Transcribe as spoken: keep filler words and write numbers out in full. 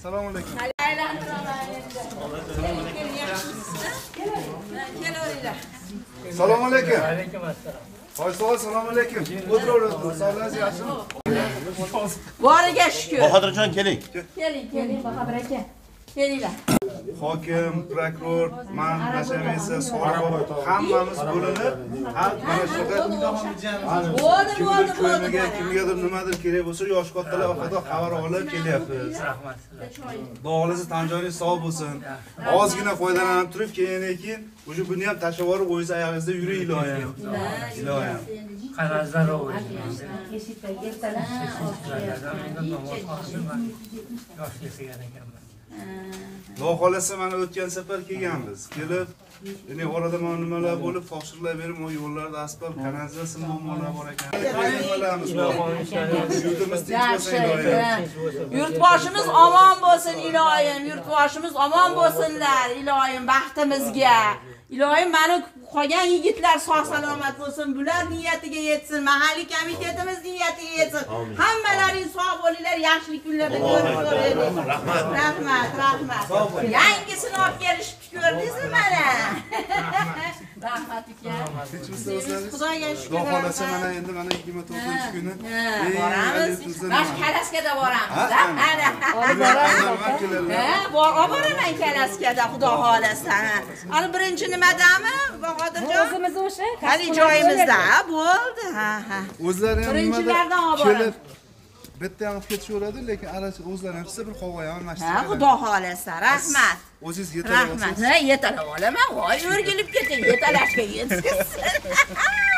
Assalomu alaykum. Assalomu alaykum. Alaykum assalom. Hoş so'z, assalomu alaykum. O'tiravering. Sog'ligingiz yaxshimi? Boriga shukr. Bahodirjon keling. Keling, keling, Bahodir aka. Kelinglar. Hokim, prokuror, man, nashamiysi, soliq hammamiz bo'linib, har mana shunaqa Bo'ldi, kimdir bo'ldi, bo'ldi. ko'yniga, kimgadir nimadir kerak bo'lsa, yosh kattalar haqida xabar olib kelyapmiz. Rahmat sizlarga. Duolingiz tan joyingiz sog' bo'lsin. Ozgina foydalanib turib, keyin-keyin o'sha buni ham tashlab yuborib, o'zingiz oyog'ingizda yuring iloyim. Iloyim. Qarazlar o'ylaymiz. Yoshga kelgan ekanman. Xudo xolasa mana o'tgan safar kelganmiz. Kelib, ya'ni orada mana nimalar bo'lib, topshiriqlar berib, o yo'llarda asfalt, kanalizatsiya muammolar bor ekan. Nimalarimiz bor. Yurtimiz tinch bo'lsin iloyim. Yurtboshimiz omon bo'lsin iloyim. Yurtboshimiz omon bo'lsinlar iloyim baxtimizga. Iloyim meni qolgan yigitlar sog' salomat bo'lsin, bular niyatiga yetsin, mahalliy komitetimiz niyatiga yetsin. Hammalaring sog' bo'linglar, yaxshilik kunlarda ko'rib ko'raylik. Rahmat. Rahmat, rahmat. Yangisini olib kelishib ko'rdingizmi mana? Rahmat aka. Xudoga shukr. Xudo xolasa mana endi mana yigirma to'rtinchi kuni boramiz. Bash Kalaskada boramiz. Ha, bor, oboraman Kalaskada Xudo xolasa. Ana birinchi nimadami? Bahodirjon. O'zimiz o'sha. Hali joyimizda bo'ldi. Ha, ha. O'zlari ham Birinchilardan olib kelib bitta ham ketishaveradi, lekin aracha o'zlari ham qilsa bir qovg'a ham mashina. Ha, Xudo xolasa. Rahmat. O'zingiz yetalab Rahmat. Ha, yetalab olaman. Voy, o'rgilib keting, yetalashga yetsin.